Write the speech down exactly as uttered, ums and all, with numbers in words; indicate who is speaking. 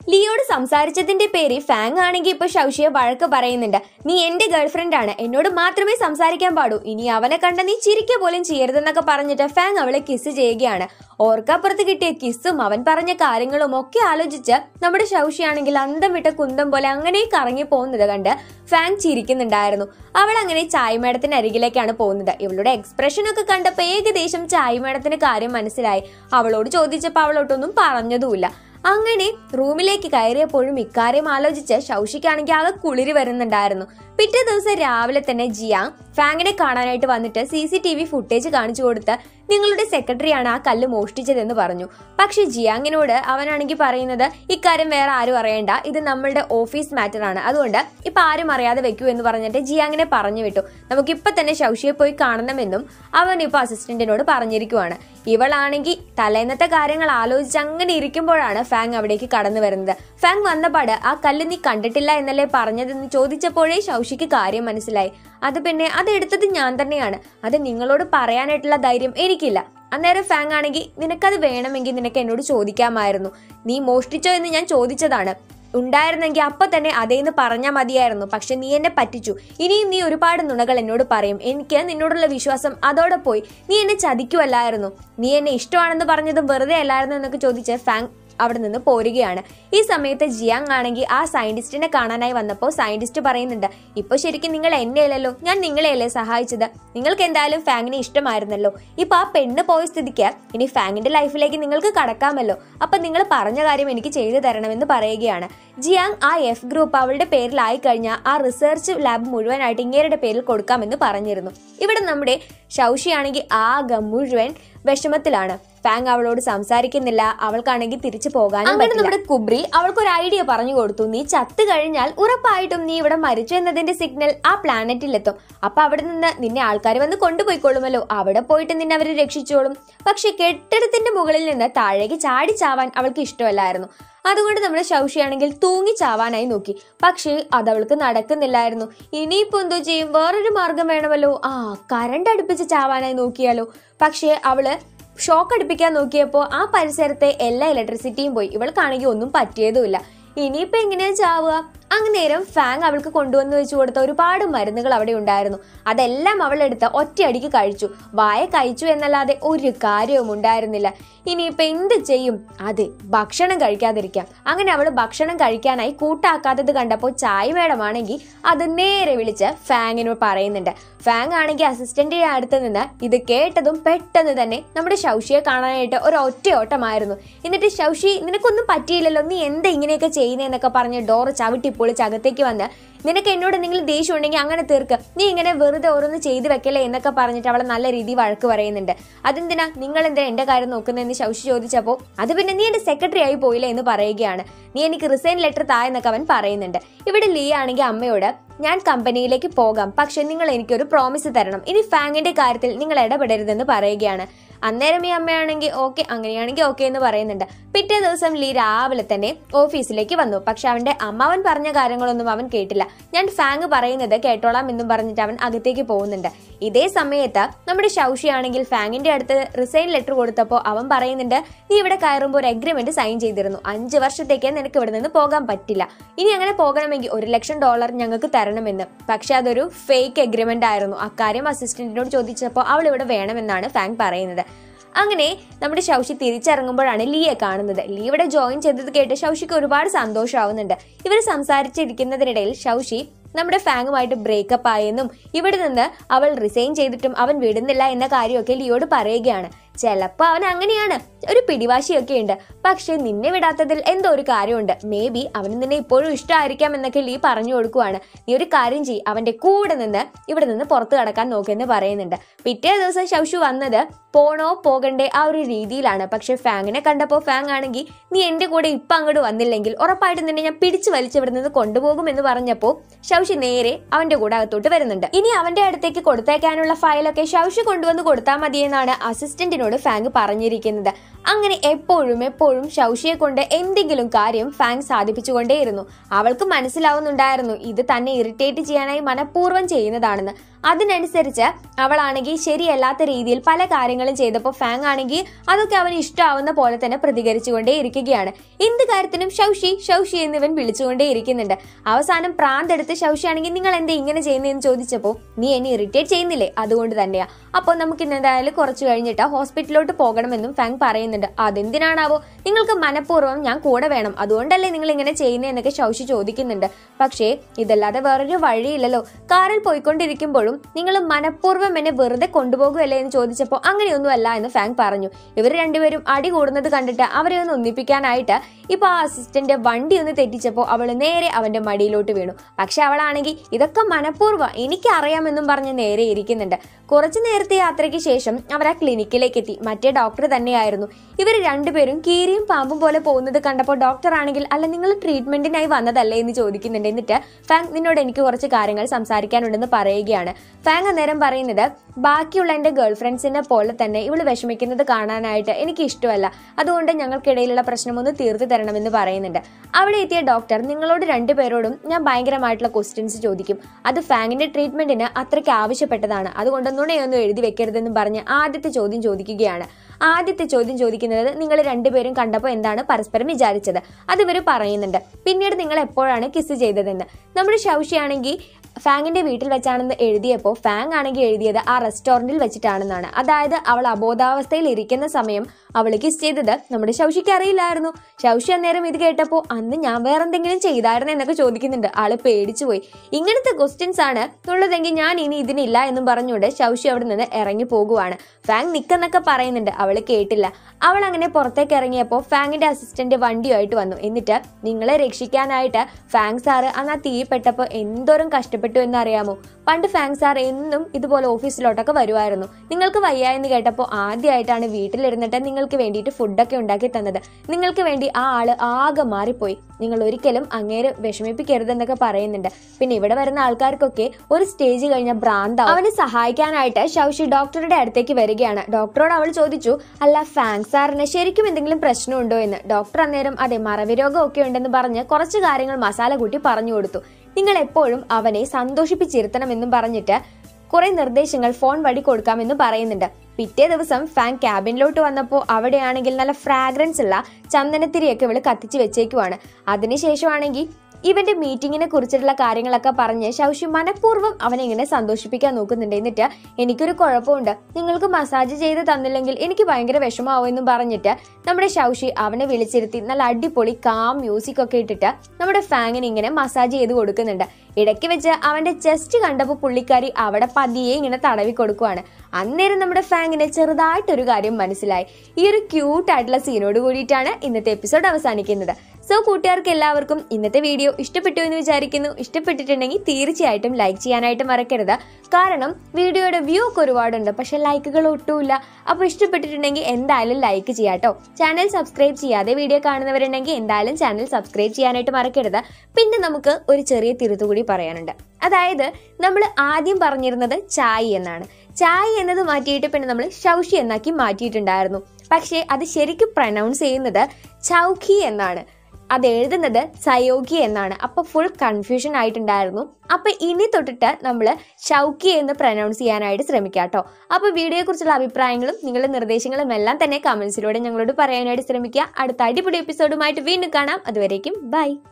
Speaker 1: ലിയോട് സംസാരിച്ചതിന്റെ പേര് ഫാങ് ആണെങ്കിൽ ഇപ്പൊ ഷൗഷിയെ വഴക്ക് പറയുന്നുണ്ട്. നീ എന്റെ ഗേൾഫ്രണ്ട് ആണ്, എന്നോട് മാത്രമേ സംസാരിക്കാൻ പാടൂ, ഇനി അവനെ കണ്ട നീ ചിരിക്കുക പോലും ചെയ്യരുതെന്നൊക്കെ പറഞ്ഞിട്ട് ഫാങ് അവളെ കിസ് ചെയ്യുകയാണ്. ഓർക്കപ്പുറത്ത് കിട്ടിയ കിസ്സും അവൻ പറഞ്ഞ കാര്യങ്ങളും ഒക്കെ ആലോചിച്ച് നമ്മുടെ ഷൗഷിയാണെങ്കിൽ അന്തം വിട്ട കുന്തം പോലെ അങ്ങനെ കറങ്ങി പോകുന്നത് കണ്ട് ഫാങ് ചിരിക്കുന്നുണ്ടായിരുന്നു. അവൾ അങ്ങനെ ചായ മേടത്തിന് അരികിലേക്കാണ് പോകുന്നത്. ഇവളുടെ എക്സ്പ്രഷൻ ഒക്കെ കണ്ടപ്പോ ഏകദേശം ചായ മേടത്തിന് കാര്യം മനസ്സിലായി. അവളോട് ചോദിച്ചപ്പോ അവളോട്ടൊന്നും പറഞ്ഞതുമില്ല. അങ്ങനെ റൂമിലേക്ക് കയറിയപ്പോഴും ഇക്കാര്യം ആലോചിച്ച് ഷൗഷിക്കാണെങ്കിൽ ആകെ കുളിരി വരുന്നുണ്ടായിരുന്നു. പിറ്റേ ദിവസം രാവിലെ തന്നെ ജിയാങ് ഫാങ്ങിനെ കാണാനായിട്ട് വന്നിട്ട് C C T V footage കാണിച്ചു കൊടുത്ത് നിങ്ങളുടെ സെക്രട്ടറിയാണ് ആ കല്ല് മോഷ്ടിച്ചതെന്ന് പറഞ്ഞു. പക്ഷെ ജിയാങ്ങിനോട് അവനാണെങ്കിൽ പറയുന്നത് ഇക്കാര്യം വേറെ ആരും അറിയണ്ട, ഇത് നമ്മളുടെ ഓഫീസ് മാറ്റർ ആണ്, അതുകൊണ്ട് ഇപ്പൊ ആരും അറിയാതെ വെക്കൂ എന്ന് പറഞ്ഞിട്ട് ജിയാങ്ങിനെ പറഞ്ഞു വിട്ടു. നമുക്കിപ്പൊ തന്നെ ഷൗഷിയെ പോയി കാണണമെന്നും അവൻ ഇപ്പൊ അസിസ്റ്റന്റിനോട് പറഞ്ഞിരിക്കുവാണ്. ഇവളാണെങ്കിൽ തലേന്നത്തെ കാര്യങ്ങൾ ആലോചിച്ച് അങ്ങനെ ഇരിക്കുമ്പോഴാണ് ഫാങ് അവിടേക്ക് കടന്നു വരുന്നത്. ഫാങ് വന്നപാട് ആ കല്ല് നീ കണ്ടിട്ടില്ല എന്നല്ലേ പറഞ്ഞതെന്ന് ചോദിച്ചപ്പോഴേ ഷൗഷിക്ക് കാര്യം മനസ്സിലായി. അത് പിന്നെ അത് എടുത്തത് ഞാൻ തന്നെയാണ്, അത് നിങ്ങളോട് പറയാനായിട്ടുള്ള ധൈര്യം എനിക്കില്ല. അന്നേരം ഫാങ് ആണെങ്കിൽ നിനക്കത് വേണമെങ്കിൽ നിനക്ക് എന്നോട് ചോദിക്കാമായിരുന്നു, നീ മോഷ്ടിച്ചോ എന്ന് ഞാൻ ചോദിച്ചതാണ്, ഉണ്ടായിരുന്നെങ്കിൽ അപ്പൊ തന്നെ അതേന്ന് പറഞ്ഞാൽ മതിയായിരുന്നു. പക്ഷെ നീ എന്നെ പറ്റിച്ചു, ഇനിയും നീ ഒരുപാട് നുണകൾ എന്നോട് പറയും, എനിക്ക് നിന്നോടുള്ള വിശ്വാസം അതോടെ പോയി, നീ എന്നെ ചതിക്കുമല്ലായിരുന്നു, നീ എന്നെ ഇഷ്ടമാണെന്ന് പറഞ്ഞത് വെറുതെ അല്ലായിരുന്നു എന്നൊക്കെ ചോദിച്ച് ഫാങ് അവിടെ നിന്ന് പോരുകയാണ്. ഈ സമയത്ത് ജിയാങ് ആണെങ്കിൽ ആ സയന്റിസ്റ്റിനെ കാണാനായി വന്നപ്പോൾ സയന്റിസ്റ്റ് പറയുന്നുണ്ട്, ഇപ്പൊ ശരിക്കും നിങ്ങൾ എന്നെയല്ലല്ലോ, ഞാൻ നിങ്ങളെയല്ലേ സഹായിച്ചത്, നിങ്ങൾക്ക് എന്തായാലും ഫാങ്ങിനെ ഇഷ്ടമായിരുന്നല്ലോ, ഇപ്പൊ ആ പെണ്ണ് പോയ സ്ഥിതിക്ക് ഇനി ഫാങ്ങിന്റെ ലൈഫിലേക്ക് നിങ്ങൾക്ക് കടക്കാമല്ലോ, അപ്പൊ നിങ്ങൾ പറഞ്ഞ കാര്യം എനിക്ക് ചെയ്തു തരണമെന്ന് പറയുകയാണ്. ജിയാങ് ആ എഫ് ഗ്രൂപ്പ് അവളുടെ പേരിലായി കഴിഞ്ഞാൽ ആ റിസർച്ച് ലാബ് മുഴുവനായിട്ട് ഇങ്ങേരുടെ പേരിൽ കൊടുക്കാമെന്ന് പറഞ്ഞിരുന്നു. ഇവിടെ നമ്മുടെ ഷൗഷിയാണെങ്കിൽ ആകെ മുഴുവൻ വിഷമത്തിലാണ്. ഫാങ് അവളോട് സംസാരിക്കുന്നില്ല, അവൾക്കാണെങ്കിൽ തിരിച്ചു പോകാൻ. അങ്ങനെ നമ്മുടെ കുബ്രി അവൾക്ക് ഒരു ഐഡിയ പറഞ്ഞു കൊടുത്തു, നീ ചത്തു കഴിഞ്ഞാൽ ഉറപ്പായിട്ടും നീ ഇവിടെ മരിച്ചു എന്നതിന്റെ സിഗ്നൽ ആ പ്ലാനറ്റിൽ എത്തും, അപ്പൊ അവിടെ നിന്ന് നിന്നെ ആൾക്കാർ വന്ന് കൊണ്ടുപോയിക്കൊള്ളുമല്ലോ, അവിടെ പോയിട്ട് നിന്നെ അവര് രക്ഷിച്ചോളും. പക്ഷെ കെട്ടിടത്തിന്റെ മുകളിൽ നിന്ന് താഴേക്ക് ചാടി ചാവാൻ അവൾക്ക് ഇഷ്ടമല്ലായിരുന്നു. അതുകൊണ്ട് നമ്മുടെ ഷൗഷിയാണെങ്കിൽ തൂങ്ങി ചാവാനായി നോക്കി. പക്ഷേ അതവൾക്ക് നടക്കുന്നില്ലായിരുന്നു. ഇനിയിപ്പോ എന്തോ ചെയ്യും, വേറൊരു മാർഗം വേണമല്ലോ, ആ കറണ്ട് അടുപ്പിച്ച് ചാവാനായി നോക്കിയാലോ. പക്ഷേ അവള് ഷോക്ക് അടുപ്പിക്കാൻ നോക്കിയപ്പോ ആ പരിസരത്തെ എല്ലാ ഇലക്ട്രിസിറ്റിയും പോയി. ഇവൾക്കാണെങ്കിൽ ഒന്നും പറ്റിയതുമില്ല. ഇനിയിപ്പോ എങ്ങനെയാ ചാവുക? അന്നേരം ഫാങ് അവൾക്ക് കൊണ്ടുവന്ന് വെച്ചു കൊടുത്ത ഒരുപാട് മരുന്നുകൾ അവിടെ ഉണ്ടായിരുന്നു. അതെല്ലാം അവളെടുത്ത് ഒറ്റയടിക്ക് കഴിച്ചു. വായ കഴിച്ചു എന്നല്ലാതെ ഒരു കാര്യവും ഉണ്ടായിരുന്നില്ല. ഇനിയിപ്പൊ എന്ത് ചെയ്യും? അത് ഭക്ഷണം കഴിക്കാതിരിക്കാം. അങ്ങനെ അവള് ഭക്ഷണം കഴിക്കാനായി കൂട്ടാക്കാത്തത് കണ്ടപ്പോൾ ചായ മേടമാണെങ്കിൽ അത് നേരെ വിളിച്ച് ഫാങ്ങിനോട് പറയുന്നുണ്ട്. ഫാങ് ആണെങ്കിൽ അസിസ്റ്റന്റിന്റെ അടുത്ത് നിന്ന് ഇത് കേട്ടതും പെട്ടെന്ന് തന്നെ നമ്മുടെ ഷൗഷിയെ കാണാനായിട്ട് ഒരു ഒറ്റ ഓട്ടമായിരുന്നു. എന്നിട്ട് ഷൗഷി, നിനക്കൊന്നും പറ്റിയില്ലല്ലോ, നീ എന്താ ഇങ്ങനെയൊക്കെ ചെയ്യുന്നതെന്നൊക്കെ പറഞ്ഞ് ഡോറ് ചവിട്ടി പൊളിച്ച് അകത്തേക്ക് വന്ന്, നിനക്ക് എന്നോട് എന്തെങ്കിലും ദേഷ്യം ഉണ്ടെങ്കിൽ അങ്ങനെ തീർക്ക്, നീ ഇങ്ങനെ വെറുതെ ഓരോന്ന് ചെയ്തു വെക്കല്ലേ എന്നൊക്കെ പറഞ്ഞിട്ട് അവളെ നല്ല രീതിയിൽ വഴക്ക് പറയുന്നുണ്ട്. അതെന്തിനാ നിങ്ങൾ എന്താ എന്റെ കാര്യം നോക്കുന്നതെന്ന് ഷൗഷി ചോദിച്ചപ്പോ അത് പിന്നെ നീ എന്റെ സെക്രട്ടറി ആയി പോയില്ലേ എന്ന് പറയുകയാണ്. നീ എനിക്ക് റിസൈൻ ലെറ്റർ താ എന്നൊക്കെ അവൻ പറയുന്നുണ്ട്. ഇവിടെ ലീ ആണെങ്കിൽ അമ്മയോട് ഞാൻ കമ്പനിയിലേക്ക് പോകാം, പക്ഷെ നിങ്ങൾ എനിക്കൊരു പ്രോമിസ് തരണം, ഇനി ഫാങ്ങിന്റെ കാര്യത്തിൽ നിങ്ങൾ ഇടപെടരുതെന്ന് പറയുകയാണ്. അന്നേരം ഈ അമ്മയാണെങ്കിൽ ഓക്കെ, അങ്ങനെയാണെങ്കിൽ ഓക്കെ എന്ന് പറയുന്നുണ്ട്. പിറ്റേ ദിവസം ലീ രാവിലെ തന്നെ ഓഫീസിലേക്ക് വന്നു. പക്ഷെ അവന്റെ അമ്മാവൻ പറഞ്ഞ കാര്യങ്ങളൊന്നും അവൻ കേട്ടില്ല. ഞാൻ ഫാങ് പറയുന്നത് കേട്ടോളാം എന്നും പറഞ്ഞിട്ട് അവൻ അകത്തേക്ക് പോകുന്നുണ്ട്. ഇതേ സമയത്ത് നമ്മുടെ ഷൗഷി ആണെങ്കിൽ ഫാങ്ങിന്റെ അടുത്ത് റിസൈൻ ലെറ്റർ കൊടുത്തപ്പോൾ അവൻ പറയുന്നുണ്ട്, നീ ഇവിടെ കയറുമ്പോൾ ഒരു അഗ്രിമെന്റ് സൈൻ ചെയ്തിരുന്നു, അഞ്ചു വർഷത്തേക്ക് നിനക്ക് ഇവിടെ നിന്ന് പോകാൻ പറ്റില്ല, ഇനി അങ്ങനെ പോകണമെങ്കിൽ ഒരു ലക്ഷം ഡോളർ ഞങ്ങൾക്ക് തരണമെന്ന്. പക്ഷെ അതൊരു ഫേക്ക് അഗ്രിമെന്റ് ആയിരുന്നു. അക്കാര്യം അസിസ്റ്റന്റിനോട് ചോദിച്ചപ്പോൾ അവൾ ഇവിടെ വേണമെന്നാണ് ഫാങ് പറയുന്നത്. അങ്ങനെ നമ്മുടെ ഷൗഷി തിരിച്ചിറങ്ങുമ്പോഴാണ് ലീയെ കാണുന്നത്. ലീ ഇവിടെ ജോയിൻ ചെയ്തത് കേട്ട് ഷൗഷിക്ക് ഒരുപാട് സന്തോഷമാവുന്നുണ്ട്. ഇവർ സംസാരിച്ചിരിക്കുന്നതിനിടയിൽ ഷൗഷി നമ്മുടെ ഫാങ്ങുമായിട്ട് ബ്രേക്കപ്പ് ആയെന്നും ഇവിടെ നിന്ന് അവൾ റിസൈൻ ചെയ്തിട്ടും അവൻ വിടുന്നില്ല എന്ന കാര്യമൊക്കെ ലിയോട് പറയുകയാണ്. ചിലപ്പോ അവൻ അങ്ങനെയാണ്, ഒരു പിടിവാശിയൊക്കെ ഉണ്ട്, പക്ഷെ നിന്നെ വിടാത്തതിൽ എന്തോ ഒരു കാര്യമുണ്ട്, മേ ബി അവന് നിന്നെ ഇപ്പോഴും ഇഷ്ടമായിരിക്കാം എന്നൊക്കെ ലീ പറഞ്ഞു കൊടുക്കുവാണ്. നീ ഒരു കാര്യം ചെയ്യ്, അവന്റെ കൂടെ നിന്ന് ഇവിടെ നിന്ന് പുറത്തു കടക്കാൻ നോക്കെന്ന് പറയുന്നുണ്ട്. പിറ്റേ ദിവസം ഷൗഷു വന്നത് പോണോ പോകണ്ടേ ആ ഒരു രീതിയിലാണ്. പക്ഷെ ഫാങ്ങിനെ കണ്ടപ്പോ ഫാങ് ആണെങ്കിൽ നീ എന്റെ കൂടെ ഇപ്പൊ അങ്ങോട്ട് വന്നില്ലെങ്കിൽ ഉറപ്പായിട്ടും നിന്നെ ഞാൻ പിടിച്ചു വലിച്ച് ഇവിടെ നിന്ന് കൊണ്ടുപോകും എന്ന് പറഞ്ഞപ്പോ ഷൗഷി നേരെ അവന്റെ കൂടെ അകത്തോട്ട് വരുന്നുണ്ട്. ഇനി അവന്റെ അടുത്തേക്ക് കൊടുത്തേക്കാനുള്ള ഫയലൊക്കെ ഷൗഷി കൊണ്ടുവന്ന് കൊടുത്താൽ മതിയെന്നാണ് അസിസ്റ്റന്റിനോട് ഫാങ് പറഞ്ഞിരിക്കുന്നത്. അങ്ങനെ എപ്പോഴും എപ്പോഴും ഷൗഷിയെ കൊണ്ട് എന്തെങ്കിലും കാര്യം ഫാങ് സാധിപ്പിച്ചുകൊണ്ടേയിരുന്നു. അവൾക്ക് മനസ്സിലാവുന്നുണ്ടായിരുന്നു ഇത് തന്നെ ഇറിറ്റേറ്റ് ചെയ്യാനായി മനഃപൂർവ്വം ചെയ്യുന്നതാണെന്ന്. അതിനനുസരിച്ച് അവളാണെങ്കിൽ ശരിയല്ലാത്ത രീതിയിൽ പല കാര്യങ്ങളും ചെയ്തപ്പോൾ ഫാങ് ആണെങ്കിൽ അതൊക്കെ അവന് ഇഷ്ടമാവുന്ന പോലെ തന്നെ പ്രതികരിച്ചുകൊണ്ടേ ഇരിക്കുകയാണ്. എന്ത് കാര്യത്തിനും ഷൗഷി ഷൗഷി എന്നിവൻ വിളിച്ചുകൊണ്ടേ ഇരിക്കുന്നുണ്ട്. അവസാനം പ്രാന്തെടുത്ത് ഷൗഷി ആണെങ്കിൽ നിങ്ങൾ എന്താ ഇങ്ങനെ ചെയ്യുന്നതെന്ന് ചോദിച്ചപ്പോൾ നീ എന്നെ ഇറിറ്റേറ്റ് ചെയ്യുന്നില്ലേ, അതുകൊണ്ട് തന്നെയാ. അപ്പോൾ നമുക്ക് ഇന്ന് എന്തായാലും കുറച്ച് കഴിഞ്ഞിട്ട് ഹോസ്പിറ്റലിലോട്ട് പോകണമെന്നും ഫാങ് പറയുന്നുണ്ട്. അതെന്തിനാണാവോ, നിങ്ങൾക്ക് മനഃപൂർവ്വം ഞാൻ കൂടെ വേണം, അതുകൊണ്ടല്ലേ നിങ്ങൾ ഇങ്ങനെ ചെയ്യുന്നതെന്നൊക്കെ ഷൗഷി ചോദിക്കുന്നുണ്ട്. പക്ഷേ ഇതല്ലാതെ വേറൊരു വഴിയില്ലല്ലോ. കാറിൽ പോയിക്കൊണ്ടിരിക്കുമ്പോഴും നിങ്ങൾ മനഃപൂർവ്വം എന്നെ വെറുതെ കൊണ്ടുപോകുമല്ലേ എന്ന് ചോദിച്ചപ്പോൾ അങ്ങനെയൊന്നും അല്ല എന്ന് ഫാങ് പറഞ്ഞു. ഇവർ രണ്ടുപേരും അടി കൂടുന്നത് കണ്ടിട്ട് അവരെ ഒന്ന് ഒന്നിപ്പിക്കാനായിട്ട് ഇപ്പൊ ആ അസിസ്റ്റന്റ് വണ്ടി ഒന്ന് തെറ്റിച്ചപ്പോൾ അവൾ നേരെ അവന്റെ മടിയിലോട്ട് വീണു. പക്ഷെ അവളാണെങ്കിൽ ഇതൊക്കെ മനഃപൂർവ്വം എനിക്കറിയാമെന്നും പറഞ്ഞ് നേരെ ഇരിക്കുന്നുണ്ട്. കുറച്ചു നേരത്തെ യാത്രയ്ക്ക് ശേഷം അവർ ആ ക്ലിനിക്കിലേക്ക് എത്തി. മറ്റേ ഡോക്ടർ തന്നെയായിരുന്നു. ഇവർ രണ്ടുപേരും കീരിയും പാമ്പും പോലെ പോകുന്നത് കണ്ടപ്പോൾ ഡോക്ടർ ആണെങ്കിൽ അല്ല നിങ്ങൾ ട്രീറ്റ്മെന്റിനായി വന്നതല്ലേ എന്ന് ചോദിക്കുന്നുണ്ട്. എന്നിട്ട് ഫാങ് നിന്നോട് എനിക്ക് കുറച്ച് കാര്യങ്ങൾ സംസാരിക്കാനുണ്ടെന്ന് പറയുകയാണ്. ഫാങ് അന്നേരം പറയുന്നത് ബാക്കിയുള്ള എന്റെ ഗേൾ ഫ്രണ്ട്സിനെ പോലെ തന്നെ ഇവള് വിഷമിക്കുന്നത് കാണാനായിട്ട് എനിക്ക് ഇഷ്ടമല്ല, അതുകൊണ്ട് ഞങ്ങൾക്കിടയിലുള്ള പ്രശ്നം ഒന്ന് തീർത്തു തരണമെന്ന് പറയുന്നുണ്ട്. അവിടെ എത്തിയ ഡോക്ടർ നിങ്ങളോട് രണ്ടുപേരോടും ഞാൻ ഭയങ്കരമായിട്ടുള്ള ക്വസ്റ്റ്യൻസ് ചോദിക്കും, അത് ഫാങ്ങിന്റെ ട്രീറ്റ്മെന്റിന് അത്രയ്ക്ക് ആവശ്യപ്പെട്ടതാണ്, അതുകൊണ്ട് നുണയൊന്നും എഴുതി വെക്കരുതെന്നും പറഞ്ഞ് ആദ്യത്തെ ചോദ്യം ചോദിക്കുകയാണ്. ആദ്യത്തെ ചോദ്യം ചോദിക്കുന്നത് നിങ്ങൾ രണ്ടുപേരും കണ്ടപ്പോൾ എന്താണ് പരസ്പരം വിചാരിച്ചത്, അത് ഇവർ പറയുന്നുണ്ട്. പിന്നീട് നിങ്ങൾ എപ്പോഴാണ് കിസ് ചെയ്തതെന്ന്. നമ്മുടെ ഷൗഷി ആണെങ്കിൽ ഫാങ്ങിന്റെ വീട്ടിൽ വെച്ചാണെന്ന് എഴുതിയപ്പോൾ ഫാങ് ആണെങ്കിൽ എഴുതിയത് ആ റെസ്റ്റോറന്റിൽ വെച്ചിട്ടാണെന്നാണ്. അതായത് അവൾ അബോധാവസ്ഥയിൽ ഇരിക്കുന്ന സമയം അവൾ കിസ് ചെയ്തത് നമ്മുടെ ഷൗഷിക്ക് അറിയില്ലായിരുന്നു. ഷൗഷി അന്നേരം ഇത് കേട്ടപ്പോൾ അന്ന് ഞാൻ വേറെ എന്തെങ്കിലും ചെയ്തായിരുന്നു എന്നൊക്കെ ചോദിക്കുന്നുണ്ട്. ആള് പേടിച്ചു പോയി. ഇങ്ങനത്തെ ക്വസ്റ്റ്യൻസ് ആണ് ഉള്ളതെങ്കിൽ ഞാൻ ഇനി ഇതിനില്ല എന്നും പറഞ്ഞുകൊണ്ട് ഷൗഷി അവിടെ നിന്ന് ഇറങ്ങി പോകുവാണ്. ഫാങ് നിക്കെന്നൊക്കെ പറയുന്നുണ്ട്, അവള് കേട്ടില്ല. അവൾ അങ്ങനെ പുറത്തേക്ക് ഇറങ്ങിയപ്പോൾ ഫാങ്ങിന്റെ അസിസ്റ്റന്റ് വണ്ടിയുമായിട്ട് വന്നു. എന്നിട്ട് നിങ്ങളെ രക്ഷിക്കാനായിട്ട് ഫാങ് സാറ് അന്ന് ആ തീ പെട്ടപ്പോൾ എന്തോരം കഷ്ടപ്പെട്ടു എന്നറിയാമോ. പണ്ട് ഫാങ് സാർ എന്നും ഇതുപോലെ ഓഫീസിലോട്ടൊക്കെ വരുമായിരുന്നു. നിങ്ങൾക്ക് വയ്യായെന്ന് കേട്ടപ്പോൾ ആദ്യമായിട്ടാണ് വീട്ടിലിരുന്നിട്ട് നിങ്ങൾക്ക് വേണ്ടിയിട്ട് ഫുഡൊക്കെ ഉണ്ടാക്കി തന്നത്. നിങ്ങൾക്ക് വേണ്ടി ആ ആള് ആകെ മാറിപ്പോയി. നിങ്ങൾ ഒരിക്കലും അങ്ങേര് വിഷമിപ്പിക്കരുതെന്നൊക്കെ പറയുന്നുണ്ട്. പിന്നെ ഇവിടെ വരുന്ന ആൾക്കാർക്കൊക്കെ ഒരു സ്റ്റേജ് കഴിഞ്ഞ ഭ്രാന്താവും. അവനെ സഹായിക്കാനായിട്ട് ഷൗഷി ഡോക്ടറുടെ അടുത്തേക്ക് വരികയാണ്. ഡോക്ടറോട് അവൾ ചോദിച്ചു, അല്ല ഫാങ് സാറിന് ശരിക്കും എന്തെങ്കിലും പ്രശ്നമുണ്ടോ എന്ന്. ഡോക്ടർ അന്നേരം അതെ മറവി രോഗം ഒക്കെ ഉണ്ടെന്ന് പറഞ്ഞ് കുറച്ച് കാര്യങ്ങൾ മസാല കൂട്ടി പറഞ്ഞു കൊടുത്തു. നിങ്ങൾ എപ്പോഴും അവനെ സന്തോഷിപ്പിച്ചിരുത്തണമെന്നും പറഞ്ഞിട്ട് കുറെ നിർദ്ദേശങ്ങൾ ഫോൺ വഴി കൊടുക്കാമെന്ന് പറയുന്നുണ്ട്. പിറ്റേ ദിവസം ഫാങ് ക്യാബിനിലോട്ട് വന്നപ്പോൾ അവിടെയാണെങ്കിൽ നല്ല ഫ്രാഗ്രൻസ് ഉള്ള ചന്ദനത്തിരിയൊക്കെ ഇവള് കത്തിച്ച് വെച്ചേക്കുവാണ്. അതിനുശേഷമാണെങ്കിൽ ഇവന്റെ മീറ്റിങ്ങിനെ കുറിച്ചിട്ടുള്ള കാര്യങ്ങളൊക്കെ പറഞ്ഞ് ഷൗഷി മനഃപൂർവ്വം അവനെ ഇങ്ങനെ സന്തോഷിപ്പിക്കാൻ നോക്കുന്നുണ്ട്. എന്നിട്ട് എനിക്കൊരു കുഴപ്പമുണ്ട്, നിങ്ങൾക്ക് മസാജ് ചെയ്ത് തന്നില്ലെങ്കിൽ എനിക്ക് ഭയങ്കര വിഷമാവും എന്നും പറഞ്ഞിട്ട് നമ്മുടെ ഷൗഷി അവനെ വിളിച്ചിരുത്തി നല്ല അടിപൊളി കാം മ്യൂസിക് ഒക്കെ ഇട്ടിട്ട് നമ്മുടെ ഫാങ്ങിന് ഇങ്ങനെ മസാജ് ചെയ്ത് കൊടുക്കുന്നുണ്ട്. ഇടയ്ക്ക് വെച്ച് അവന്റെ ചെസ്റ്റ് കണ്ടപ്പോൾ പുള്ളിക്കാരി അവിടെ പതിയെ ഇങ്ങനെ തടവി കൊടുക്കുവാണ്. അന്നേരം നമ്മുടെ ഫാങ്ങിന് ചെറുതായിട്ടൊരു കാര്യം മനസ്സിലായി. ഈ ഒരു ക്യൂട്ട് ആയിട്ടുള്ള സീനോട് കൂടിയിട്ടാണ് ഇന്നത്തെ എപ്പിസോഡ് അവസാനിക്കുന്നത്. സോ കൂട്ടുകാർക്ക് എല്ലാവർക്കും ഇന്നത്തെ വീഡിയോ ഇഷ്ടപ്പെട്ടു എന്ന് വിചാരിക്കുന്നു. ഇഷ്ടപ്പെട്ടിട്ടുണ്ടെങ്കിൽ തീർച്ചയായിട്ടും ലൈക്ക് ചെയ്യാനായിട്ട് മറക്കരുത്. കാരണം വീഡിയോയുടെ വ്യൂ ഒക്കെ ഒരുപാടുണ്ട്, പക്ഷെ ലൈക്കുകൾ ഒട്ടുമില്ല. അപ്പോൾ ഇഷ്ടപ്പെട്ടിട്ടുണ്ടെങ്കിൽ എന്തായാലും ലൈക്ക് ചെയ്യാട്ടോ. ചാനൽ സബ്സ്ക്രൈബ് ചെയ്യാതെ വീഡിയോ കാണുന്നവരുണ്ടെങ്കിൽ എന്തായാലും ചാനൽ സബ്സ്ക്രൈബ് ചെയ്യാനായിട്ട് മറക്കരുത്. പിന്നെ നമുക്ക് ഒരു ചെറിയ തിരുത്തു കൂടി പറയാനുണ്ട്. അതായത് നമ്മൾ ആദ്യം പറഞ്ഞിരുന്നത് ചായ് എന്നാണ്. ചായ് എന്നത് മാറ്റിയിട്ട് പിന്നെ നമ്മൾ ഷൗഷി എന്നാക്കി മാറ്റിയിട്ടുണ്ടായിരുന്നു. പക്ഷേ അത് ശരിക്കും പ്രൊനൗൺസ് ചെയ്യുന്നത് ചൗക്കി എന്നാണ്. അത് എഴുതുന്നത് സയോഗി എന്നാണ്. അപ്പൊ ഫുൾ കൺഫ്യൂഷൻ ആയിട്ടുണ്ടായിരുന്നു. അപ്പൊ ഇനി തൊട്ടിട്ട് നമ്മൾ ഷൗക്കി എന്ന് പ്രൊനൗൺസ് ചെയ്യാനായിട്ട് ശ്രമിക്കാം കേട്ടോ. അപ്പൊ വീഡിയോയെ കുറിച്ചുള്ള അഭിപ്രായങ്ങളും നിങ്ങളുടെ നിർദ്ദേശങ്ങളും എല്ലാം തന്നെ കമന്റ്സിലൂടെ ഞങ്ങളോട് പറയാനായിട്ട് ശ്രമിക്കുക. അടുത്ത അടിപൊളി എപ്പിസോഡുമായിട്ട് വീണ്ടും കാണാം. അതുവരേക്കും ബൈ.